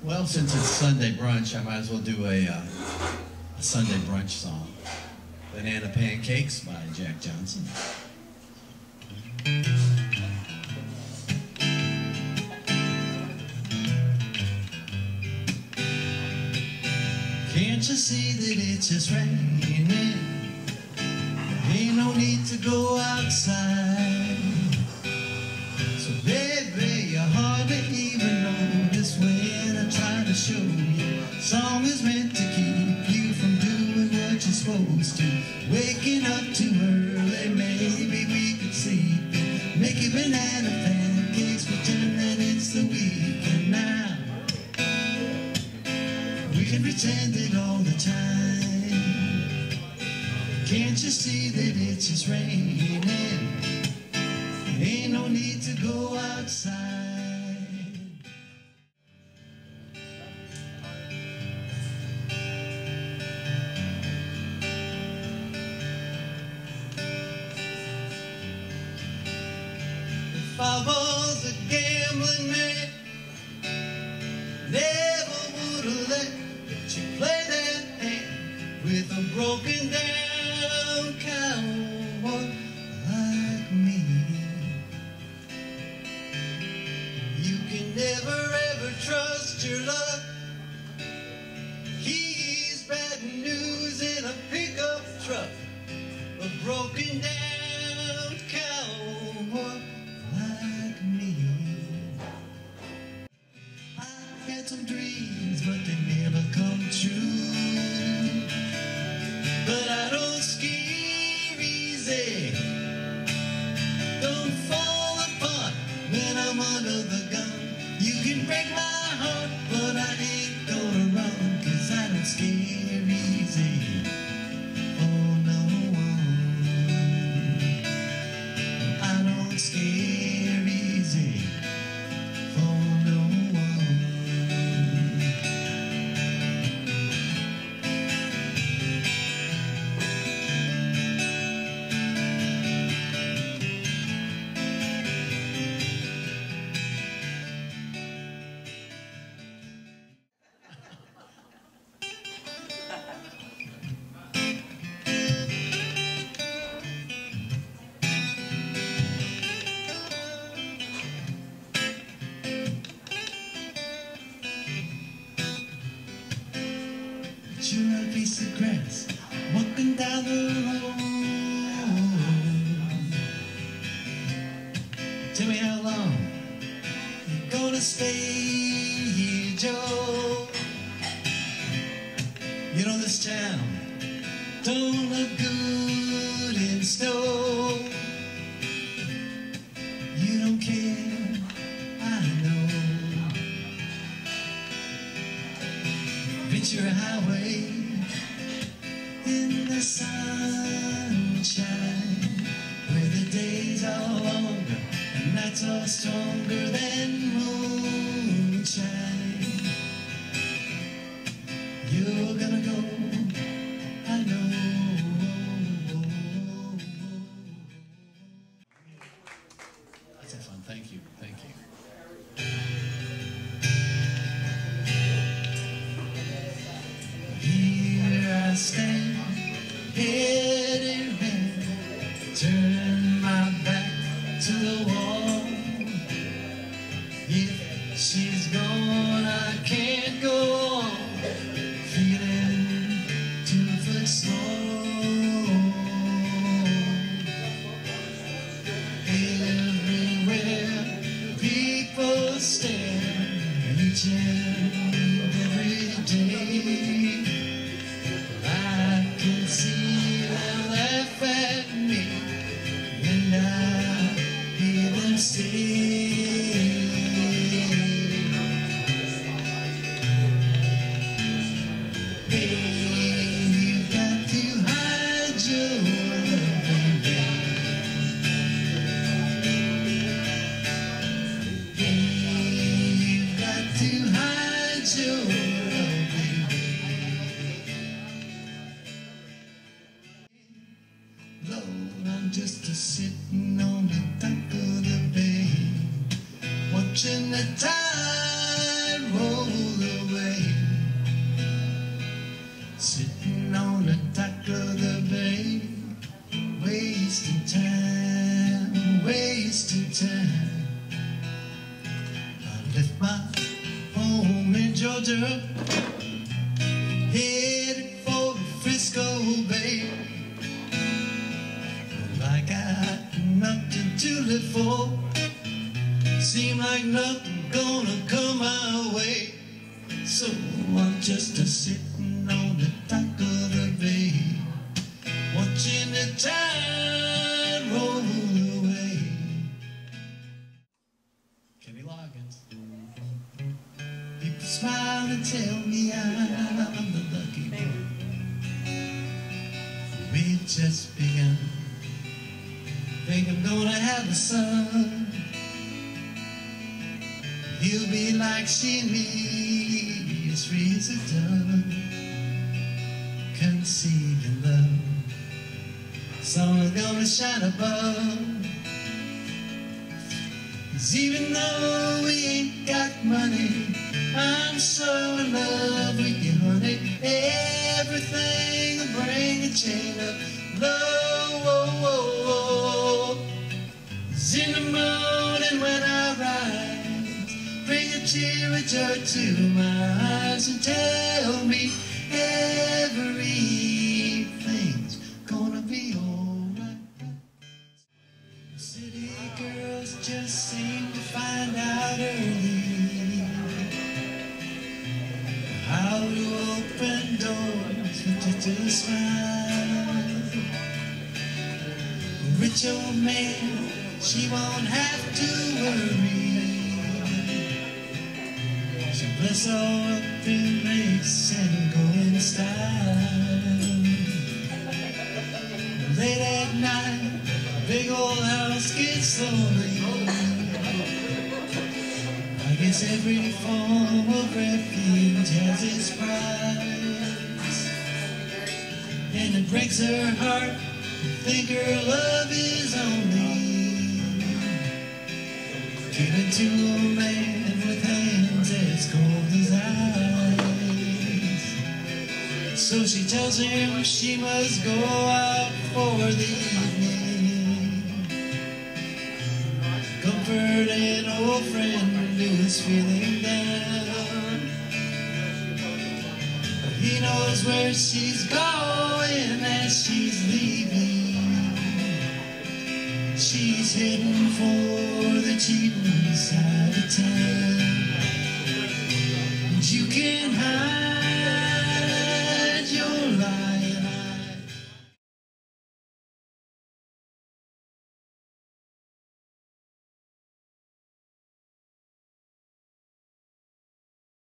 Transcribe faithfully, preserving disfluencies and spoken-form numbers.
Well, since it's Sunday brunch, I might as well do a, uh, a Sunday brunch song. Banana Pancakes by Jack Johnson. Can't you see that it's just raining? Ain't no need to go outside. So baby, you hardly even notice when I try to show you. Song is meant to keep you from doing what you're supposed to. Waking up too early, maybe we could sleep in. Making banana pancakes, pretend that it's the weekend now. We can pretend it all the time. Can't you see that it's just raining? Ain't no need to go outside. If I was a gambling man, never would have let you play that hand with a broken down cowboy like me. You can never ever trust your luck. He's bad news in a pickup truck, a broken down cowboy like me. I had some dreams, but they never come true. But I don't scare easy, don't fall apart when I'm under the gun. You can break my heart, but I ain't gonna run, 'cause I don't scare easy. Oh no, I don't scare easy. Oh no. You're a piece of grass walking down the road. Tell me how long you're gonna stay here, Joe. You know this town don't look good in snow. You don't care, I know. Ventura Highway in the sunshine, where the days are longer and nights are stronger than moonshine. You're gonna go, I know. That's fun. Thank you. Thank you. I stand, head in hand, turn my back to the wall. If she's gone, I can't go on, feeling two foot small. Everywhere people stare, each and every day. I can see them laugh at me, and I hear them say, hey, you've got to hide your love, baby. Hey, you've got to hide your love, baby. Lord, I'm just a sitting on the dock of the bay, watching the tide roll away. Georgia, headed for Frisco Bay. Like I had nothing to live for, seemed like nothing gonna come my way. So I'm just a sitting on the dock of the bay, watching the tide roll away. Kenny Loggins. People smile and tell me I'm the lucky one. We've just begun. Think I'm gonna have a son. He'll be like she and me, as free as a dove, conceived in love. Sun's gonna shine above. 'Cause even though we ain't got money, I'm so in love with you, honey. Everything will bring a chain of love. Whoa, whoa, whoa. 'Cause in the morning when I rise, bring a tear of joy to my eyes and tell me everything's gonna be alright. City girls just seem to find out early how to open doors with just a smile. A rich old man, she won't have to worry. She'll bless all up in lace and golden style. Late at night, a big old house gets lonely. I guess every form of refuge has its price, and it breaks her heart to think her love is only given to a man with hands as cold as ice. So she tells him she must go out for the evening, comfort an old friend who is feeling down. He knows where she's going as she's leaving. She's heading for the cheating side of town, and you can't hide